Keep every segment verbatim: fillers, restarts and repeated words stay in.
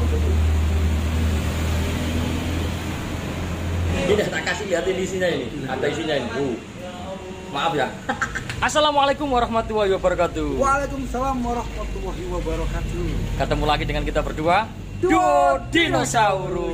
Ini tak kasih lihatin isinya ini. Ada isinya ini. Uh. Maaf ya. Assalamualaikum warahmatullahi wabarakatuh. Waalaikumsalam warahmatullahi wabarakatuh. Ketemu lagi dengan kita berdua, Duo Dinosaurus.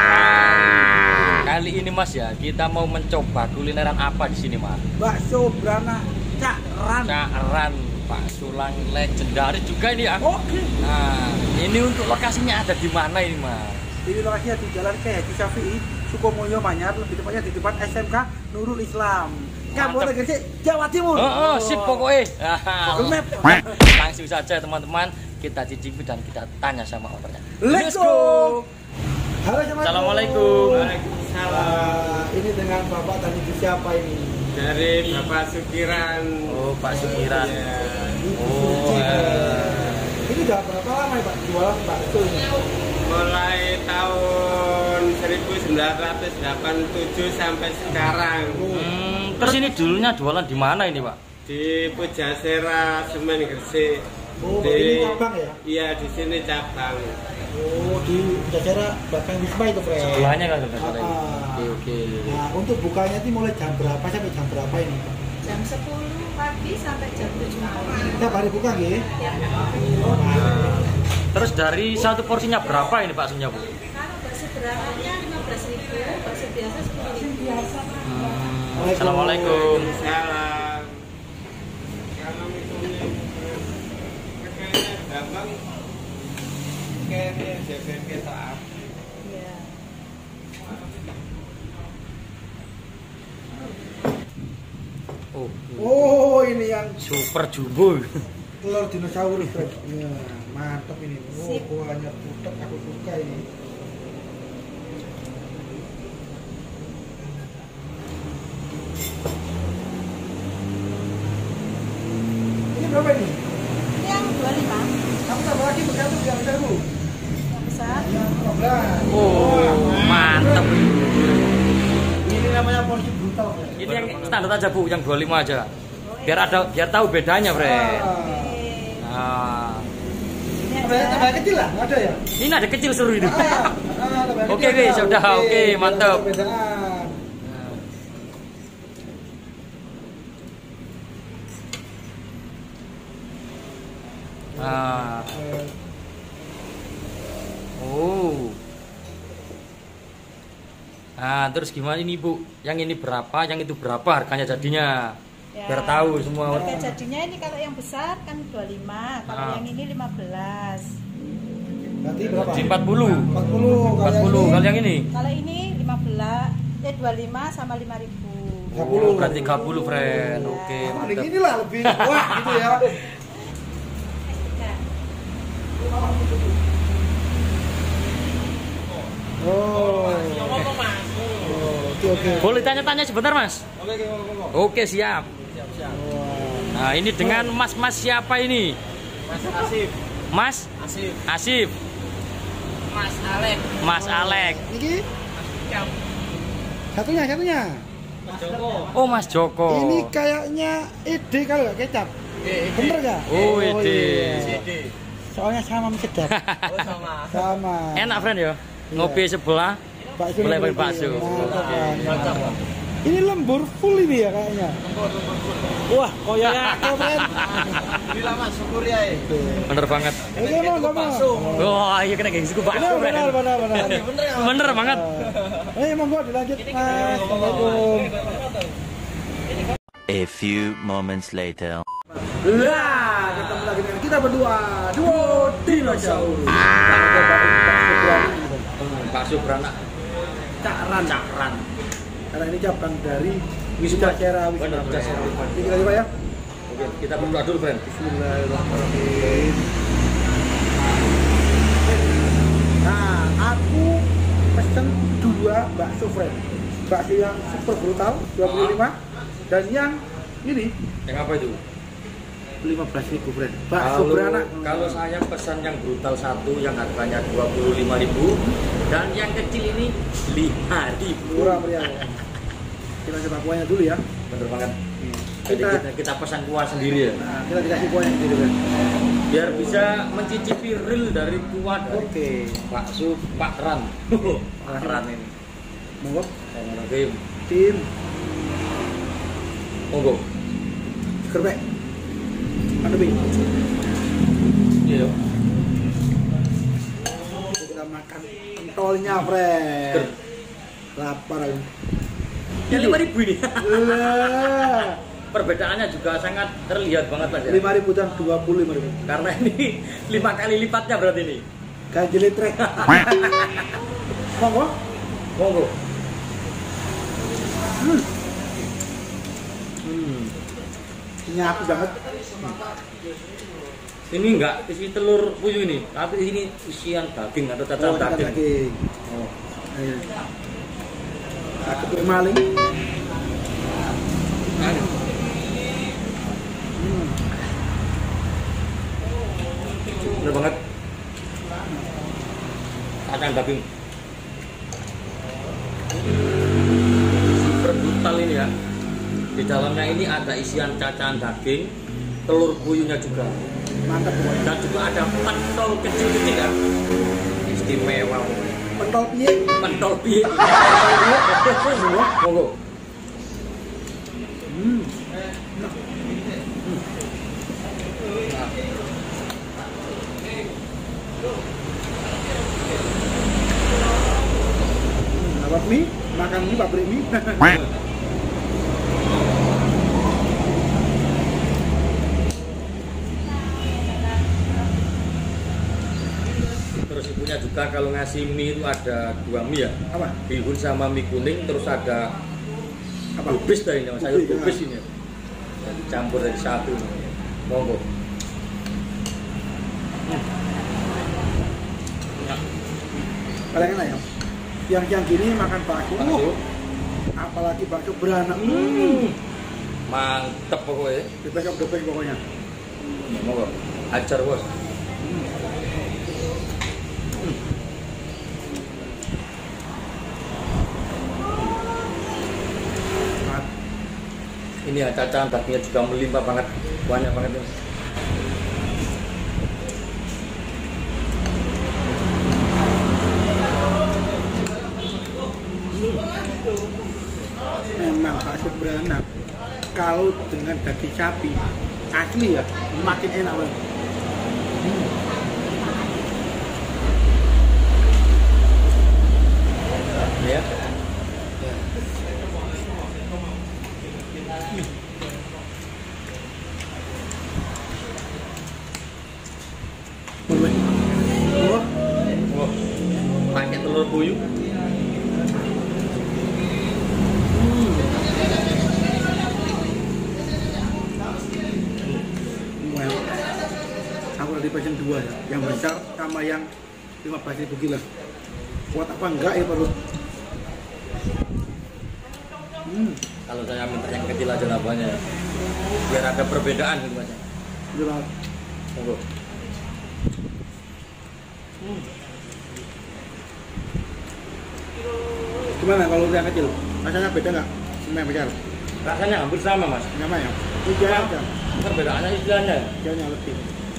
Kali ini Mas ya, kita mau mencoba kulineran apa di sini Mas? Bakso beranak Cakran. Cakran, bakso lang legendaris juga ini ya. Oke. Nah, ini untuk lokasinya ada di mana ini Mas? Ini lokasinya di Jalan K Haji Syafi'i, Sukomoyo Manyar, lebih tepatnya di depan S M K Nurul Islam. Kampung Gresik, Jawa Timur. Oh, oh, sip pokoknya. Google Map. Langsung saja teman-teman, kita cicipi dan kita tanya sama ownernya. Let's go. Halo, Assalamualaikum. Waalaikumsalam. Ini dengan Bapak tadi itu siapa ini? Dari Bapak Sukiran. Oh, Pak Sukiran. Ya. Oh, eh. Ini udah berapa lama ya Pak jualan bakso ini? Mulai tahun seribu sembilan ratus delapan puluh tujuh sampai sekarang. Hmm, terus ini dulunya jualan di mana ini Pak? Di Pujasera, Semen, Gresik. Oh, Di- ini cabang ya? Iya, di sini cabang. Oh, di Jajara belakang Wisma itu, Fred. Sebelahnya kan sudah Ah, ah. Oke, oke. Nah, untuk bukanya itu mulai jam berapa sampai jam berapa ini? Jam sepuluh pagi sampai jam tujuh malam. Tiap hari buka nggih? Ya. Oh, nah. Terus dari satu porsinya berapa ini Pak baksonya Bu? Kalau bakso beranaknya lima belas ribu, bakso biasa sepuluh ribu. Hmm, Assalamualaikum. Salam. Kalau misalnya kayaknya gampang, kayaknya jaga kita. Iya. Oh, Oh, ini yang super jumbo. telur dinosaurus, Fred. Ya, mantap ini. Oh, Sip. kuahnya putek, aku suka ini. Ini berapa ini? Ini yang dua puluh lima, Kamu tambah lagi berapa yang besar, Bu? yang besar. Yang lima belas. Oh, mantap. Ini namanya porsi brutal, Fred. Ini yang standar aja Bu, yang dua puluh lima aja. Biar ada biar tahu bedanya, Fred. Ah. Nah, Ini Tambah ada tambah kecil lah, nggak ada ya? ini ada kecil seru ini. Ah, ah, tambah Oke, kecil wis, ada. sudah, oke, biar mantap. ada perbedaan. Nah, Eh, oh. Nah, terus gimana ini Bu? Yang ini berapa, yang itu berapa harganya jadinya? Ya. Biar tahu semua. Harga jadinya ini kalau yang besar kan dua puluh lima, kalau Ah. yang ini lima belas. Berarti berapa? Di empat puluh. empat puluh. empat puluh Kalau kalau yang ini. Kalau ini lima belas, eh dua puluh lima sama lima ribu. tiga puluh. Oh, berarti tiga puluh, friend. Oke, ini mantap. gini lah lebih wah gitu ya. Oh. Oh, oke oke. Boleh tanya-tanya sebentar, Mas? Oke, siap. Nah, ini dengan mas-mas siapa ini? Mas Asif. Mas Asif. Asif, Mas Alek. Mas Alek. Niki. Satunya satunya. Mas Joko. Oh, Mas Joko. Ini kayaknya ide kalau nggak kecap. Bener nggak? Oh, ide. iya. Soalnya sama mie sedap. Oh, sama. Sama. Enak, friend ya. Ngopi sebelah. Bakso Boleh lembur. bakso. Mantap, kan? Mantap. Ini lembur full ini ya kayaknya. Wah, koyaknya aku friend. Bila Mas, syukur ya. Bener banget. Oke, mau nggak mau? Wah, iya kena gengsiku bakso, Benar, benar, friend. benar, benar. Bener banget. Eh, monggo dilanjut, Mas. Assalamualaikum. A few moments later. Lah, ketemu lagi dengan kita berdua, Duo Dinosaurus. Kita cobain bakso beranak. Bakso beranak Cakran. Cakran. Karena ini cabang dari Wisma. Pujasera Wisma. Benar, Pujasera Wisma. Ini kita coba ya. Oke, kita berdoa dulu, friend. Bismillahirrahmanirrahim. Nah, aku pesen dua bakso friend. Bakso yang super brutal dua puluh lima dan yang ini Yang apa itu? lima belas ribu friend. Bakso Kalau, beranak. kalau saya pesan yang brutal satu yang harganya dua puluh lima ribu dan yang kecil ini lima ribu. Murah meriah. Ya. Kita coba kuahnya dulu ya. Bener banget. Hmm. Jadi kita, kita, kita pesan kuah sendiri ya. nah, kita dikasih kuahnya sendiri kan. Biar bisa mencicipi real dari kuah dari Oke. bakso Pak Ran. Pak Ran ini. Monggo. Oke. Tim Monggo. gerbek. Ada bi. Iya. Kita makan pentolnya, friend. Ger. Lapar aku. Ya lima ribu ini. Lah. Perbedaannya juga sangat terlihat banget Mas ya. lima ribu dan dua puluh lima ribu. Karena ini lima kali lipatnya berarti ini. Ganjil trek. Monggo. Monggo. Hmm. Hmm. Nyatu banget. Ini enggak isi telur puyuh ini, tapi ini isian daging atau cacat Oh, daging. daging. Oh. Ayo. Aku bermaling. Anu. Hmm. Bener banget. Kacang daging. Super brutal ini ya. Di dalamnya ini ada isian cacahan daging, telur puyuhnya juga. Mantap pokoknya. Dan juga ada pentol kecil-kecil ya. Istimewa. Pentol piye? Pentol piye. Monggo. Hmm. Dapat mie, makan mie, pabrik mie. Terus ibunya juga kalau ngasih mie itu ada dua mie ya. Apa? Bihun sama mie kuning, terus ada Apa? kubis dari ini, sayur Kubis, kubis ya. ini. Jadi campur dari satu. Monggo. Ya. Paling enak ya. Yang yang gini makan bakso. Bakso. Apalagi bakso beranak. Hmm. Mantep pokoknya. Depek-depek pokoknya. Monggo. Ajar bos. Ini ya cacahan dagingnya juga melimpah banget, banyak banget ini. Memang bakso beranak kalau dengan daging sapi asli ya makin enak banget. Hmm. Ya. Oh, Oh, pakai telur puyuh. well, aku lagi pesen dua ya, yang besar sama yang lima belas ribu kilo. Kuat apa enggak ya perut? Hmm, Kalau saya minta yang kecil aja nambahnya, biar ada perbedaan gitu mas. jelas. Monggo. Gimana kalau yang kecil? Rasanya beda nggak? Sama yang besar? Rasanya hampir sama mas. Sama ya? Tiga aja. Perbedaannya istilahnya. Tiganya lebih.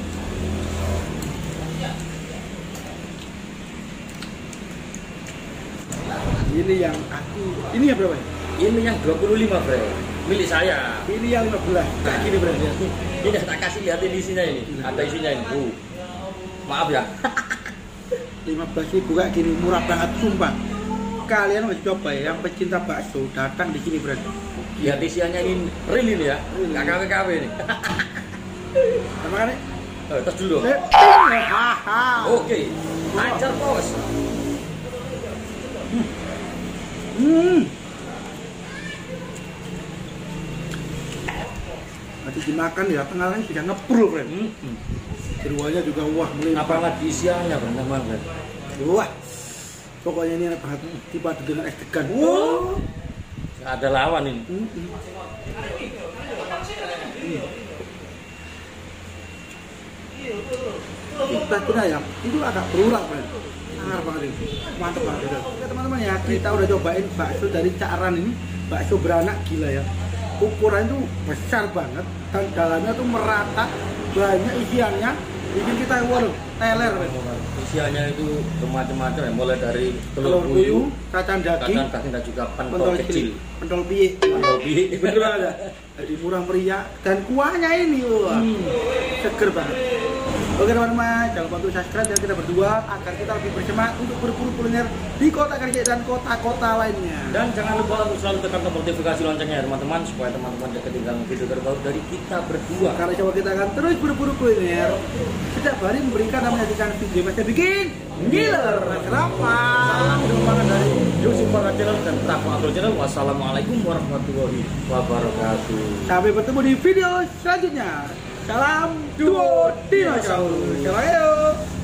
Ini yang aku, ini yang berapa? Ini yang dua puluh lima bre, milik saya. Ini yang lima belas. Nah gini bre, ini tak kasih lihatin isinya ini, ada isinya ini. Bu, maaf ya. lima belas ribu kayak gini murah banget sumpah. Kalian harus coba ya, yang pecinta bakso datang di sini berarti. Lihat isiannya ini real ini ya, nggak K W K W ini. Sama kan? Eh, tes dulu. Eh, haha. Oke, ajar bos. Hmm. Nanti dimakan ya, tengahnya sudah ngeprul, friend. Hmm, hmm. Jeruannya juga wah, melimpah. Apalagi isiannya benar banget. Wah, pokoknya ini enak banget. Dipadu dengan es degan. Wow. Nggak ada lawan ini. Hmm, hmm. Kita kira ya, itu agak berulang, friend. Sangat banget ini, mantap banget. Ya teman-teman ya, kita udah cobain bakso dari Cak Ran ini, bakso beranak gila ya. ukuran itu besar banget dan dalamnya tuh merata, banyak isiannya, bikin kita waduh teler. Isiannya itu macam-macam ya, mulai dari Telur puyuh, kacang daging, kacang daging dan juga pentol kecil, pentol piye, pentol piye, betul ada. Jadi murah meriah dan kuahnya ini wah, Hmm. seger banget. Oke teman-teman, jangan lupa untuk subscribe dan kita berdua agar kita lebih bersemangat untuk berburu kuliner di kota Gresik dan kota-kota lainnya. Dan jangan lupa untuk selalu tekan tombol notifikasi loncengnya ya teman-teman, supaya teman-teman tidak ketinggalan video terbaru dari kita berdua. Karena coba kita akan terus berburu kuliner setiap hari, memberikan dan menyajikan video yang bikin ngiler. Kenapa? Salam dukungan dari Yusuf Para Channel dan Prabu Abdul Channel. Wassalamualaikum warahmatullahi wabarakatuh. Sampai bertemu di video selanjutnya. Salam duo dinosaurus. Salam.